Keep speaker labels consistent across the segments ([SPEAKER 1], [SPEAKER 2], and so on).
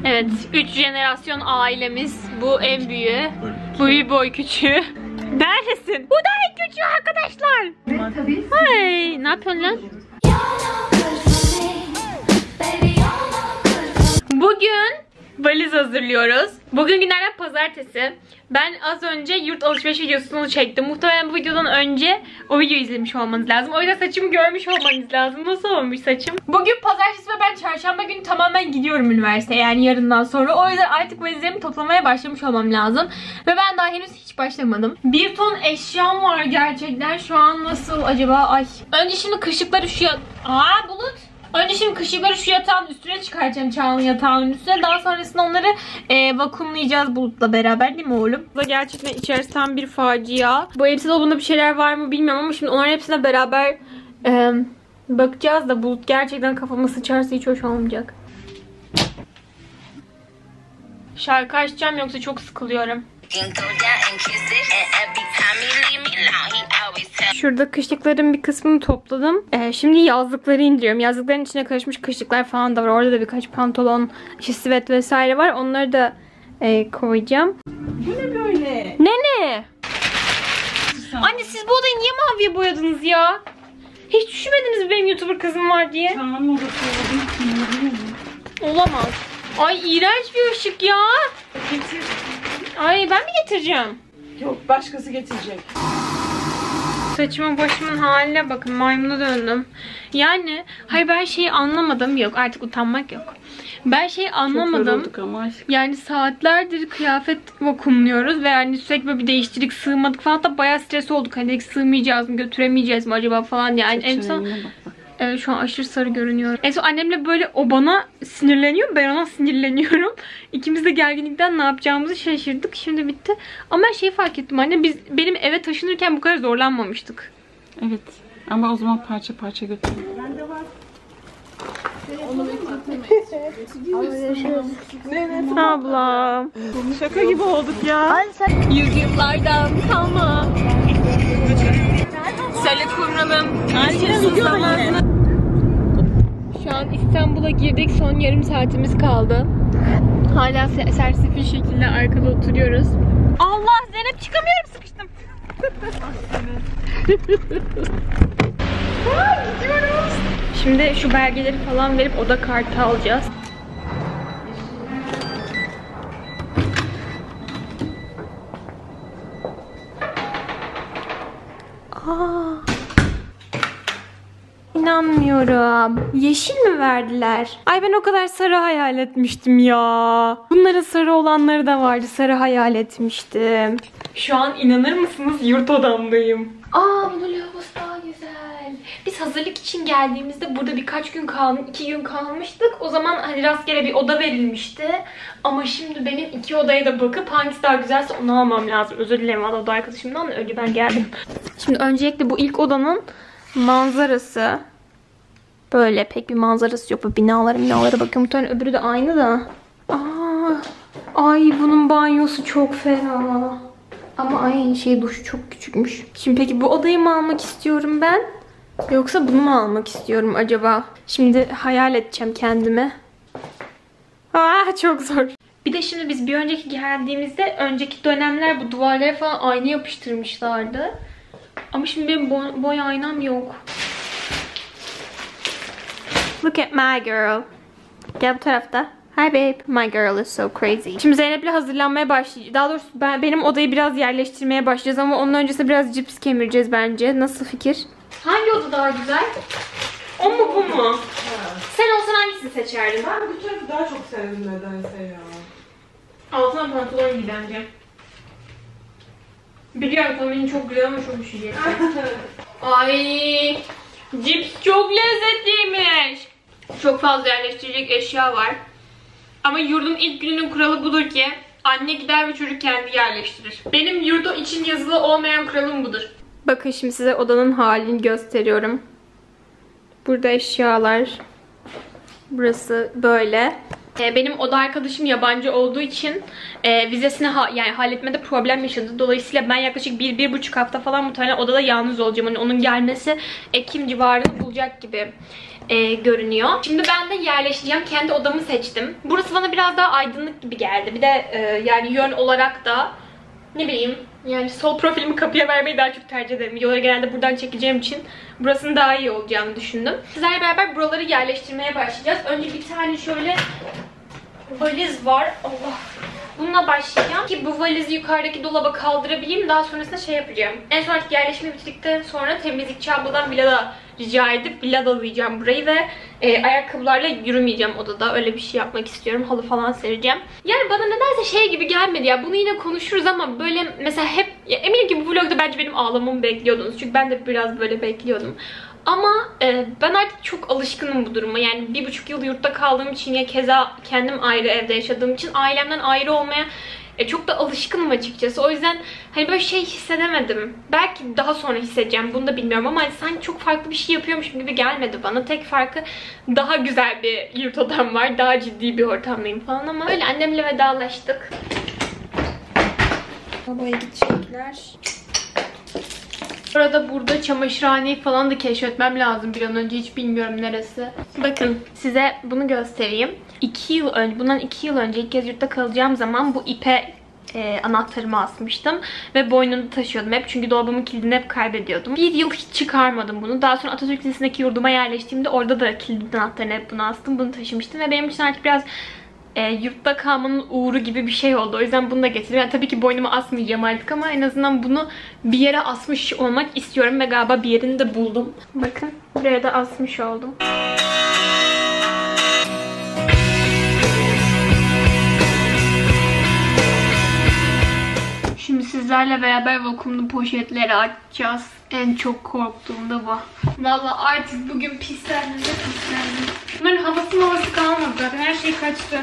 [SPEAKER 1] Evet, 3 jenerasyon ailemiz. Bu en büyüğü. Bu bir boy küçüğü. Neredesin? Bu da en küçüğü arkadaşlar.
[SPEAKER 2] Evet tabii.
[SPEAKER 1] Hey, ne yapıyorsun lan? Bugün valiz hazırlıyoruz. Bugün günlerden pazartesi. Ben az önce yurt alışveriş videosunu çektim. Muhtemelen bu videodan önce o videoyu izlemiş olmanız lazım. O yüzden saçımı görmüş olmanız lazım. Nasıl olmuş saçım? Bugün pazartesi ve ben çarşamba günü tamamen gidiyorum üniversiteye. Yani yarından sonra. O yüzden artık valizlerimi toplamaya başlamış olmam lazım. Ve ben daha henüz hiç başlamadım. Bir ton eşyam var gerçekten. Şu an nasıl acaba? Ay. Önce şimdi kışlıkları şu Bulut. Önce şimdi kışlıkları şu yatağın üstüne çıkaracağım, Çağla'nın yatağının üstüne. Daha sonrasında onları vakumlayacağız Bulut'la beraber, değil mi oğlum? Bu da gerçekten içerisi tam bir facia. Bu elbise dolabında bir şeyler var mı bilmiyorum ama şimdi onların hepsine beraber bakacağız da Bulut gerçekten kafama sıçarsa hiç hoş olmayacak. Şarkı açacağım yoksa çok sıkılıyorum. Şurada kışlıkların bir kısmını topladım. Şimdi yazlıkları indiriyorum. Yazlıkların içine karışmış kışlıklar falan da var. Orada da birkaç pantolon, işte sivet vesaire var. Onları da koyacağım.
[SPEAKER 2] Bu ne böyle?
[SPEAKER 1] Ne? Anne siz bu odayı niye maviye boyadınız ya? Hiç düşünmediniz mi benim YouTuber kızım var diye?
[SPEAKER 2] Tamam, orası olabilir.
[SPEAKER 1] Olamaz. Ay iğrenç bir ışık ya.
[SPEAKER 2] Getir.
[SPEAKER 1] Ay ben mi getireceğim?
[SPEAKER 2] Yok, başkası getirecek.
[SPEAKER 1] Saçımın başımın haline bakın, maymuna döndüm. Yani hayır ben şeyi anlamadım. Yok artık utanmak yok. Ben şeyi anlamadım.
[SPEAKER 2] Ama.
[SPEAKER 1] Yani saatlerdir kıyafet vakumluyoruz ve yani sürekli böyle bir değiştirdik, sığmadık falan, hatta bayağı stres olduk. Hani sığmayacağız mı, götüremeyeceğiz mi acaba falan yani. En son evet, şu an aşırı sarı görünüyor. En son annemle böyle o bana sinirleniyor, ben ona sinirleniyorum. İkimiz de gerginlikten ne yapacağımızı şaşırdık. Şimdi bitti. Ama ben şeyi fark ettim anne, biz benim eve taşınırken bu kadar zorlanmamıştık.
[SPEAKER 2] Evet. Ama o zaman parça parça götürelim. Bende var.
[SPEAKER 1] Ablam.
[SPEAKER 2] Şaka gibi olduk ya.
[SPEAKER 1] Yüzyıllardan kalma. Söyle kumralım. Şu an İstanbul'a girdik. Son yarım saatimiz kaldı. Hala sersefil şekilde arkada oturuyoruz. Allah, Zeynep çıkamıyorum, sıkıştım. Gidiyoruz. Şimdi şu belgeleri falan verip oda kartı alacağız. İnanmıyorum. Yeşil mi verdiler? Ay ben o kadar sarı hayal etmiştim ya. Bunların sarı olanları da vardı. Sarı hayal etmiştim. Şu an inanır mısınız? Yurt odamdayım. Bunun lavabosu daha güzel. Biz hazırlık için geldiğimizde burada birkaç gün 2 gün kalmıştık. O zaman hani rastgele bir oda verilmişti. Ama şimdi benim 2 odaya da bakıp hangisi daha güzelse onu almam lazım. Özür dilerim oda arkadaşımdan da önce ben geldim. Şimdi öncelikle bu ilk odanın manzarası. Böyle pek bir manzarası yok. Bu binalara bakıyorum. Muhtemelen öbürü de aynı da. Ay bunun banyosu çok ferah. Ama ay duşu çok küçükmüş. Şimdi peki bu odayı mı almak istiyorum ben? Yoksa bunu mu almak istiyorum acaba? Şimdi hayal edeceğim kendime. Çok zor. Bir de şimdi biz bir önceki geldiğimizde önceki dönemler bu duvarlara falan ayna yapıştırmışlardı. Ama şimdi benim boy aynam yok. Look at my girl. Gel bu tarafta. Hi babe. My girl is so crazy. Şimdi Zeynep'le hazırlanmaya başlayacağız. Daha doğrusu benim odayı biraz yerleştirmeye başlayacağız ama onun öncesinde biraz cips kemireceğiz bence. Nasıl fikir? Hangi oda daha güzel? O mu bu mu? Sen olsan hangisini seçerdin?
[SPEAKER 2] Ben bu tarafı daha çok sevdim nedense ya.
[SPEAKER 1] Altına pantolon giy bence. Biliyorum tahminin çok güzel ama çok üşüyecek. Ay, cips çok lezzetliymiş. Çok fazla yerleştirecek eşya var. Ama yurdun ilk gününün kuralı budur ki anne gider ve çocuk kendi yerleştirir. Benim yurdu için yazılı olmayan kuralım budur. Bakın şimdi size odanın halini gösteriyorum. Burada eşyalar. Burası böyle. Benim oda arkadaşım yabancı olduğu için vizesini yani halletmede problem yaşadı. Dolayısıyla ben yaklaşık 1-1,5 hafta falan muhtemelen odada yalnız olacağım. Hani onun gelmesi Ekim civarını bulacak gibi görünüyor. Şimdi ben de yerleşeceğim. Kendi odamı seçtim. Burası bana biraz daha aydınlık gibi geldi. Bir de yani yön olarak da ne bileyim, yani sol profilimi kapıya vermeyi daha çok tercih ederim. Videoları genelde buradan çekeceğim için burasının daha iyi olacağını düşündüm. Sizlerle beraber buraları yerleştirmeye başlayacağız. Önce bir tane şöyle valiz var. Allah. Bununla başlayacağım ki bu valizi yukarıdaki dolaba kaldırabileyim. Daha sonrasında şey yapacağım. En son artık yerleşme bitirdikten sonra temizlikçi abladan villada rica edip villalayacağım burayı ve ayakkabılarla yürümeyeceğim odada. Öyle bir şey yapmak istiyorum. Halı falan sereceğim. Yani bana nedense şey gibi gelmedi ya. Bunu yine konuşuruz ama böyle mesela hep eminim ki bu vlogda bence benim ağlamamı bekliyordunuz. Çünkü ben de biraz böyle bekliyordum. Ama ben artık çok alışkınım bu duruma. Yani 1,5 yıl yurtta kaldığım için ya keza kendim ayrı evde yaşadığım için ailemden ayrı olmaya çok da alışkınım açıkçası. O yüzden hani böyle şey hissedemedim. Belki daha sonra hissedeceğim. Bunu da bilmiyorum ama hani sanki çok farklı bir şey yapıyormuşum gibi gelmedi bana. Tek farkı daha güzel bir yurt odam var. Daha ciddi bir ortamdayım falan ama öyle annemle vedalaştık. Babaya gidecekler. Burada çamaşırhaneyi falan da keşfetmem lazım bir an önce. Hiç bilmiyorum neresi. Bakın size bunu göstereyim. 2 yıl önce, bundan 2 yıl önce ilk kez yurtta kalacağım zaman bu ipe anahtarımı asmıştım. Ve boynumda taşıyordum hep. Çünkü dolabımın kilidini hep kaybediyordum. 1 yıl hiç çıkarmadım bunu. Daha sonra Atatürk Lisesi'ndeki yurduma yerleştiğimde orada da kilidin anahtarını hep bunu astım. Bunu taşımıştım ve benim için artık biraz yurtta kalmanın uğru gibi bir şey oldu. O yüzden bunu da getirdim. Yani tabii ki boynuma asmayacağım artık ama en azından bunu bir yere asmış olmak istiyorum ve galiba bir yerini de buldum. Bakın buraya da asmış oldum. Şimdi sizlerle beraber vakumlu poşetleri açacağız. En çok korktuğum da bu. Vallahi artık bugün pislendim. Bunların havası kalmadı zaten. Her şey kaçtı.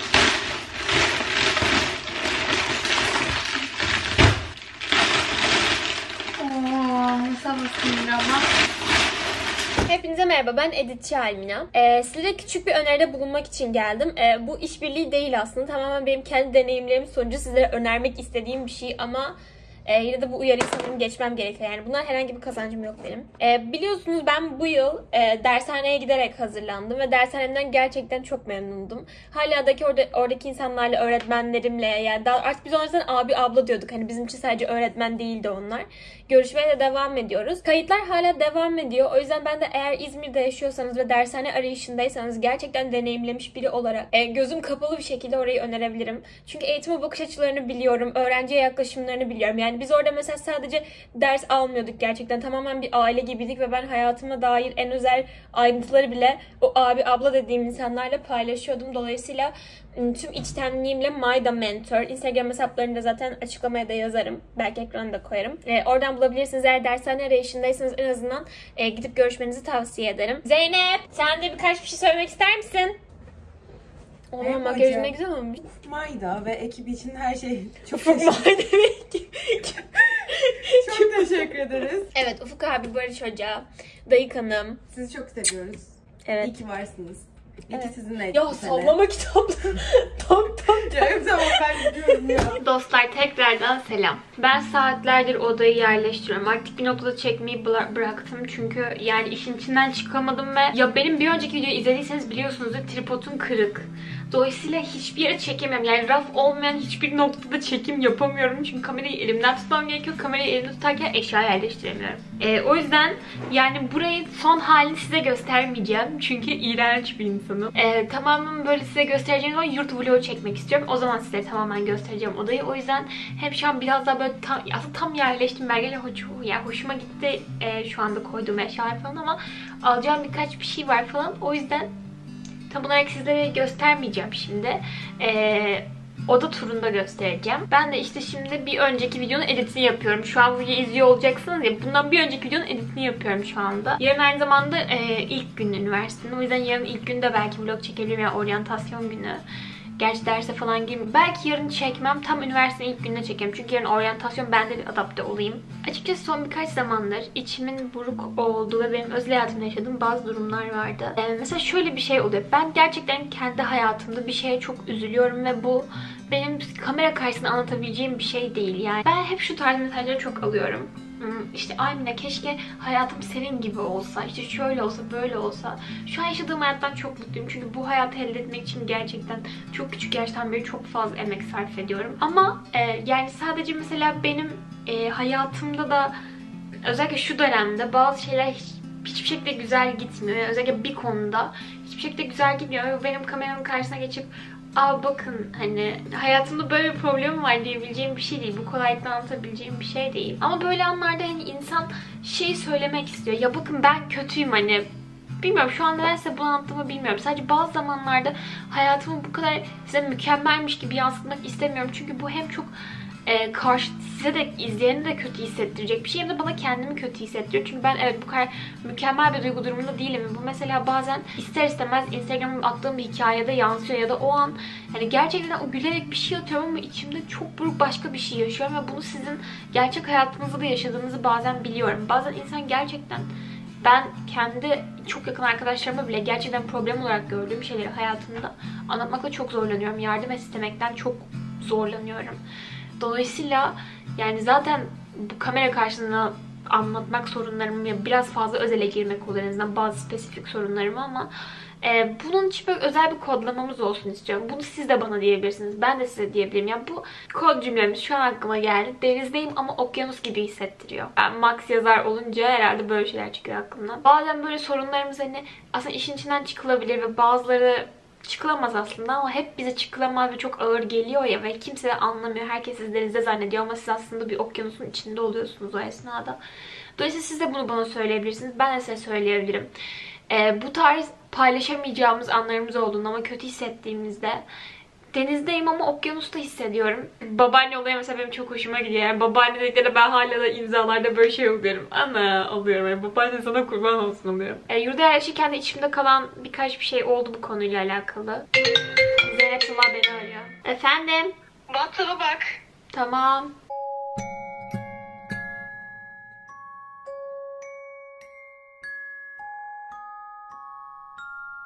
[SPEAKER 1] Nasıl havasıydı ama. Hepinize merhaba, ben editçi Almina. Size küçük bir öneride bulunmak için geldim. Bu işbirliği değil aslında. Tamamen benim kendi deneyimlerim sonucu sizlere önermek istediğim bir şey ama yine de bu uyarıyı sanırım geçmem gerekiyor. Yani bundan herhangi bir kazancım yok benim. Biliyorsunuz ben bu yıl dershaneye giderek hazırlandım ve dershanemden gerçekten çok memnundum. Hala oradaki insanlarla, öğretmenlerimle, yani daha artık biz onlardan abi abla diyorduk. Hani bizim için sadece öğretmen değildi onlar. Görüşmeye de devam ediyoruz. Kayıtlar hala devam ediyor. O yüzden ben de eğer İzmir'de yaşıyorsanız ve dershane arayışındaysanız gerçekten deneyimlemiş biri olarak gözüm kapalı bir şekilde orayı önerebilirim. Çünkü eğitime bakış açılarını biliyorum. Öğrenciye yaklaşımlarını biliyorum. Yani biz orada mesela sadece ders almıyorduk gerçekten. Tamamen bir aile gibiydik ve ben hayatıma dair en özel ayrıntıları bile o abi abla dediğim insanlarla paylaşıyordum. Dolayısıyla tüm içtenliğimle Mayda Mentor. Instagram hesaplarını da zaten açıklamaya da yazarım. Belki ekrana da koyarım. Oradan bulabilirsiniz. Eğer dershane arayışındaysanız en azından gidip görüşmenizi tavsiye ederim. Zeynep, sen de birkaç bir şey söylemek ister misin? Ama makyajın ne güzel olmuş.
[SPEAKER 3] Mayda ve ekibi için her şey çok
[SPEAKER 1] Mayda ve ekip.
[SPEAKER 3] Çok teşekkür ederiz.
[SPEAKER 1] Evet, Ufuk abi, Barış Hoca, Dayık Hanım.
[SPEAKER 3] Sizi çok seviyoruz.
[SPEAKER 1] Evet.
[SPEAKER 3] İyi ki varsınız. İyi ki sizinle.
[SPEAKER 1] Ya sallama kitapları. Tam.
[SPEAKER 3] Canım tamam, ben gidiyorum ya.
[SPEAKER 1] Dostlar tekrardan selam. Ben saatlerdir odayı yerleştiriyorum. Artık bir noktada çekmeyi bıraktım. Çünkü yani işin içinden çıkamadım ve ya benim bir önceki videoyu izlediyseniz biliyorsunuzdur, tripodum kırık. Dolayısıyla hiçbir yere çekemiyorum. Yani raf olmayan hiçbir noktada çekim yapamıyorum. Çünkü kamerayı elimden tutmam gerekiyor. Kamerayı elimde tutarken eşya yerleştiremiyorum. O yüzden yani burayı son halini size göstermeyeceğim. Çünkü iğrenç bir insanım. Tamamen böyle size göstereceğim zaman yurt vlogu çekmek istiyorum. O zaman size tamamen göstereceğim odayı. O yüzden hem şu an biraz daha böyle aslında tam yerleştim. Belki yani hoşuma gitti şu anda koyduğum eşyalar falan ama alacağım birkaç bir şey var falan. O yüzden tam olarak sizlere göstermeyeceğim şimdi. Oda turunda göstereceğim. Ben de işte şimdi bir önceki videonun editini yapıyorum. Şu an videoyu izliyor olacaksınız ya. Bundan bir önceki videonun editini yapıyorum şu anda. Yarın aynı zamanda ilk gün üniversitenin. O yüzden yarın ilk günde belki vlog çekebilirim ya, oryantasyon günü. Gerçi derse falan girmiyorum. Belki yarın çekmem. Tam üniversitenin ilk gününe çekerim. Çünkü yarın oryantasyon, ben de bir adapte olayım. Açıkçası son birkaç zamandır içimin buruk olduğu ve benim özel hayatımda yaşadığım bazı durumlar vardı. Mesela şöyle bir şey oluyor. Ben gerçekten kendi hayatımda bir şeye çok üzülüyorum ve bu benim kamera karşısında anlatabileceğim bir şey değil. Yani ben hep şu tarz mesajları çok alıyorum. İşte Aymine, keşke hayatım senin gibi olsa, işte şöyle olsa, böyle olsa. Şu an yaşadığım hayattan çok mutluyum çünkü bu hayatı elde etmek için gerçekten çok küçük yaştan beri çok fazla emek sarf ediyorum. Ama yani sadece mesela benim hayatımda da özellikle şu dönemde bazı şeyler hiçbir şekilde güzel gitmiyor. Yani özellikle bir konuda hiçbir şekilde güzel gitmiyor. Benim kameranın karşısına geçip "Aa bakın hani hayatımda böyle bir problemim var" diyebileceğim bir şey değil. Bu kolaylıkla anlatabileceğim bir şey değil. Ama böyle anlarda hani insan şeyi söylemek istiyor. Ya bakın ben kötüyüm hani. Bilmiyorum, şu an nedense bunu anlattığımı bilmiyorum. Sadece bazı zamanlarda hayatımı bu kadar size mükemmelmiş gibi yansıtmak istemiyorum. Çünkü bu hem çok size de, izleyeni de kötü hissettirecek bir şey, hem de bana kendimi kötü hissettiriyor. Çünkü ben evet bu kadar mükemmel bir duygu durumunda değilim. Bu mesela bazen ister istemez Instagram'a attığım bir hikayede yansıyor ya da o an hani gerçekten o gülerek bir şey atıyorum ama içimde çok buruk başka bir şey yaşıyorum ve bunu sizin gerçek hayatınızda da yaşadığınızı bazen biliyorum. Bazen insan gerçekten, ben kendi çok yakın arkadaşlarıma bile gerçekten problem olarak gördüğüm şeyleri hayatımda anlatmakta çok zorlanıyorum. Yardım istemekten çok zorlanıyorum. Dolayısıyla yani zaten bu kamera karşısında anlatmak sorunlarım ya biraz fazla özele girmek olur en azından bazı spesifik sorunlarımı, ama bunun için böyle özel bir kodlamamız olsun istiyorum. Bunu siz de bana diyebilirsiniz. Ben de size diyebilirim. Yani bu kod cümlemiz şu an aklıma geldi. Denizdeyim ama okyanus gibi hissettiriyor. Ben Max yazar olunca herhalde böyle şeyler çıkıyor aklımdan. Bazen böyle sorunlarımız hani aslında işin içinden çıkılabilir ve bazıları çıkılamaz aslında, ama hep bize çıkılamaz ve çok ağır geliyor ya ve kimse de anlamıyor. Herkes sizi denizde zannediyor ama siz aslında bir okyanusun içinde oluyorsunuz o esnada. Dolayısıyla siz de bunu bana söyleyebilirsiniz. Ben de size söyleyebilirim. Bu tarz paylaşamayacağımız anlarımız olduğunda ama kötü hissettiğimizde, denizdeyim ama okyanusta hissediyorum. Babaanne olayı mesela benim çok hoşuma gidiyor. Yani babaanne dedikleri ben hala da imzalarda böyle şey oluyorum. Ana oluyorum. Yani babaanne sana kurban olsun oluyorum. Yurda yerleşirken de içimde kalan birkaç bir şey oldu bu konuyla alakalı. Zeynep sabah beni arıyor. Efendim?
[SPEAKER 4] WhatsApp'a bak.
[SPEAKER 1] Tamam.